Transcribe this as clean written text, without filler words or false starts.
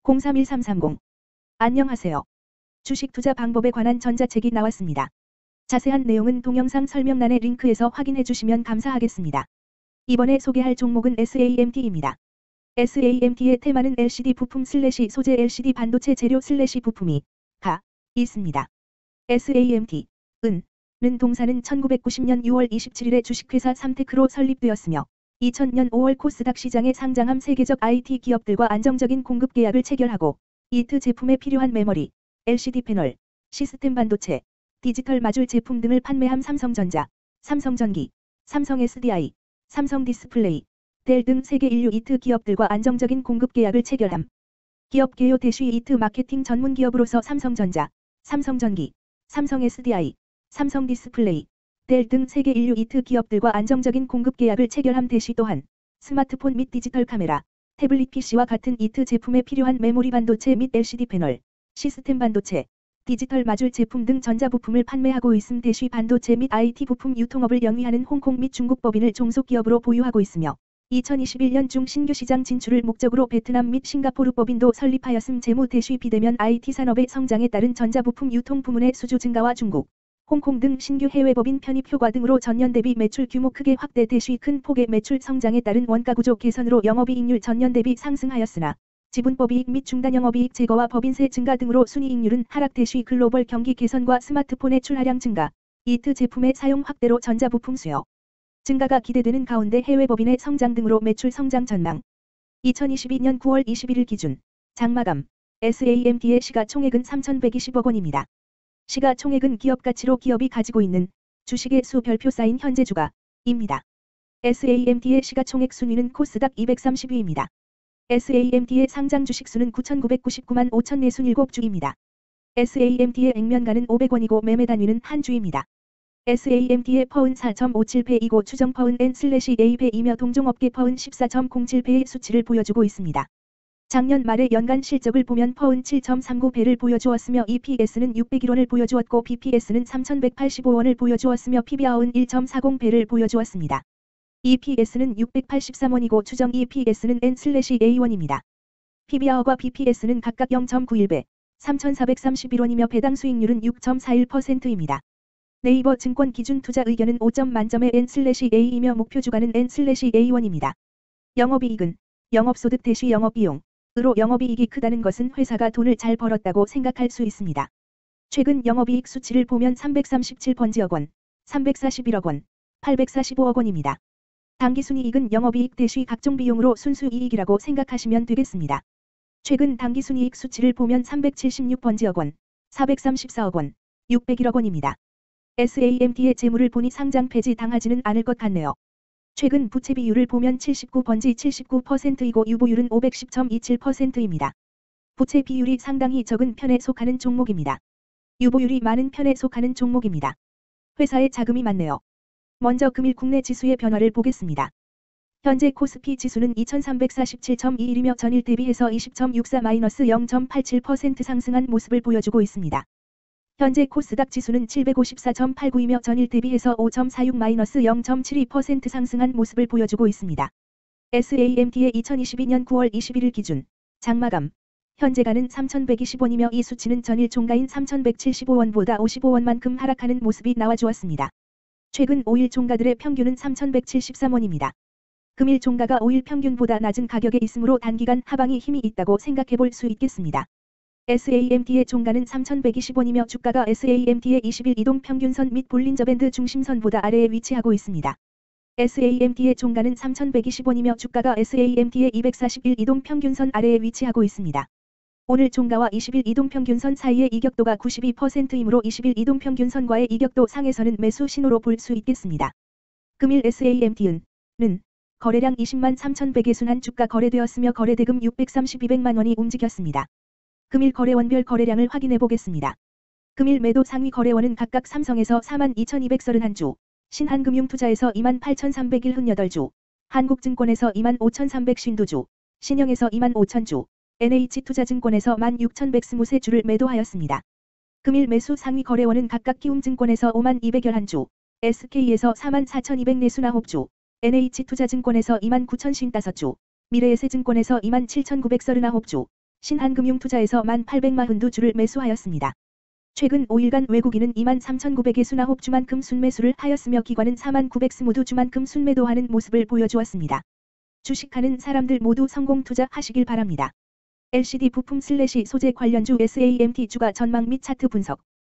031330. 안녕하세요. 주식 투자 방법에 관한 전자책이 나왔습니다. 자세한 내용은 동영상 설명란의 링크에서 확인해 주시면 감사하겠습니다. 이번에 소개할 종목은 SAMT입니다. SAMT의 테마는 LCD 부품 / 소재 LCD 반도체 재료 / 부품이 있습니다. SAMT, 는 동사는 1990년 6월 27일에 주식회사 삼테크로 설립되었으며 2000년 5월 코스닥 시장에 상장함 세계적 IT 기업들과 안정적인 공급 계약을 체결하고 이트 제품에 필요한 메모리, LCD 패널, 시스템 반도체, 디지털 마줄 제품 등을 판매함 삼성전자, 삼성전기, 삼성 SDI, 삼성 디스플레이, 델 등 세계 인류 이트 기업들과 안정적인 공급 계약을 체결함. 기업 개요 대시 이트 마케팅 전문 기업으로서 삼성전자, 삼성전기, 삼성 SDI, 삼성 디스플레이, 델 등 세계 인류 이트 기업들과 안정적인 공급 계약을 체결함 대시 또한 스마트폰 및 디지털 카메라, 태블릿 PC와 같은 이트 제품에 필요한 메모리 반도체 및 LCD 패널, 시스템 반도체, 디지털 마줄 제품 등 전자부품을 판매하고 있음 대시 반도체 및 IT 부품 유통업을 영위하는 홍콩 및 중국 법인을 종속기업으로 보유하고 있으며 2021년 중 신규 시장 진출을 목적으로 베트남 및 싱가포르 법인도 설립하였음 재무 대시 비대면 IT 산업의 성장에 따른 전자부품 유통 부문의 수주 증가와 중국, 홍콩 등 신규 해외 법인 편입 효과 등으로 전년 대비 매출 규모 크게 확대 대시 큰 폭의 매출 성장에 따른 원가 구조 개선으로 영업이익률 전년 대비 상승하였으나 지분법이익 및 중단영업이익 제거와 법인세 증가 등으로 순이익률은 하락 대시 글로벌 경기 개선과 스마트폰의 출하량 증가, 이트 제품의 사용 확대로 전자부품 수요 증가가 기대되는 가운데 해외 법인의 성장 등으로 매출 성장 전망. 2022년 9월 21일 기준 장마감 SAMT의 시가총액은 3,120억 원입니다. 시가총액은 기업가치로 기업이 가지고 있는 주식의 수 별표 쌓인 현재 주가입니다. SAMT의 시가총액 순위는 코스닥 230위입니다. SAMT의 상장 주식수는 9,999만 5,047주입니다. SAMT의 액면가는 500원이고 매매 단위는 한 주입니다. SAMT의 퍼은 4.57배이고 추정 퍼은 N/A배이며 동종업계 퍼은 14.07배의 수치를 보여주고 있습니다. 작년 말의 연간 실적을 보면 퍼은 7.39배를 보여주었으며 EPS는 601원을 보여주었고 BPS는 3,185원을 보여주었으며 PBR은 1.40배를 보여주었습니다. EPS는 683원이고 추정 EPS는 N/A1입니다. PBR과 BPS는 각각 0.91배, 3,431원이며 배당 수익률은 6.41%입니다. 네이버 증권 기준 투자 의견은 5점 만점의 N/A이며 목표 주가는 N/A1입니다. 영업이익은 영업소득 대시 영업비용 으로 영업이익이 크다는 것은 회사가 돈을 잘 벌었다고 생각할 수 있습니다. 최근 영업이익 수치를 보면 337번지억 원, 341억 원, 845억 원입니다. 당기순이익은 영업이익 대시 각종 비용으로 순수이익이라고 생각하시면 되겠습니다. 최근 당기순이익 수치를 보면 376번지억 원, 434억 원, 601억 원입니다. SAMT의 재물을 보니 상장 폐지 당하지는 않을 것 같네요. 최근 부채 비율을 보면 79번지 79%이고 유보율은 510.27%입니다. 부채 비율이 상당히 적은 편에 속하는 종목입니다. 유보율이 많은 편에 속하는 종목입니다. 회사에 자금이 많네요. 먼저 금일 국내 지수의 변화를 보겠습니다. 현재 코스피 지수는 2347.21이며 전일 대비해서 20.64-0.87% 상승한 모습을 보여주고 있습니다. 현재 코스닥 지수는 754.89이며 전일 대비해서 5.46-0.72% 상승한 모습을 보여주고 있습니다. SAMT의 2022년 9월 21일 기준 장마감 현재가는 3,120원이며 이 수치는 전일 종가인 3,175원보다 55원만큼 하락하는 모습이 나와주었습니다. 최근 5일 종가들의 평균은 3,173원입니다. 금일 종가가 5일 평균보다 낮은 가격에 있으므로 단기간 하방이 힘이 있다고 생각해 볼 수 있겠습니다. SAMT의 종가는 3,120원이며 주가가 SAMT의 20일 이동 평균선 및 볼린저 밴드 중심선보다 아래에 위치하고 있습니다. SAMT의 종가는 3,120원이며 주가가 SAMT의 241 이동 평균선 아래에 위치하고 있습니다. 오늘 종가와 20일 이동 평균선 사이의 이격도가 92%이므로 20일 이동 평균선과의 이격도 상에서는 매수 신호로 볼 수 있겠습니다. 금일 SAMT는 거래량 20만 3,100에 순한 주가 거래되었으며 거래대금 632백만 원이 움직였습니다. 금일 거래원별 거래량을 확인해 보겠습니다. 금일 매도 상위 거래원은 각각 삼성에서 42,231주, 신한금융투자에서 28,301주, 한국증권에서 25,352주, 신영에서 25,000주, NH투자증권에서 16,123주를 매도하였습니다. 금일 매수 상위 거래원은 각각 키움증권에서 52,111주, SK에서 44,249주, NH투자증권에서 29,055주, 미래에셋증권에서 27,939주, 신한금융투자에서 1842주를 매수하였습니다. 최근 5일간 외국인은 23,900의 순화홉 주만큼 순매수를 하였으며 기관은 49,120두 주만큼 순매도하는 모습을 보여주었습니다. 주식하는 사람들 모두 성공 투자하시길 바랍니다. LCD 부품/소재 관련주 SAMT 주가 전망 및 차트 분석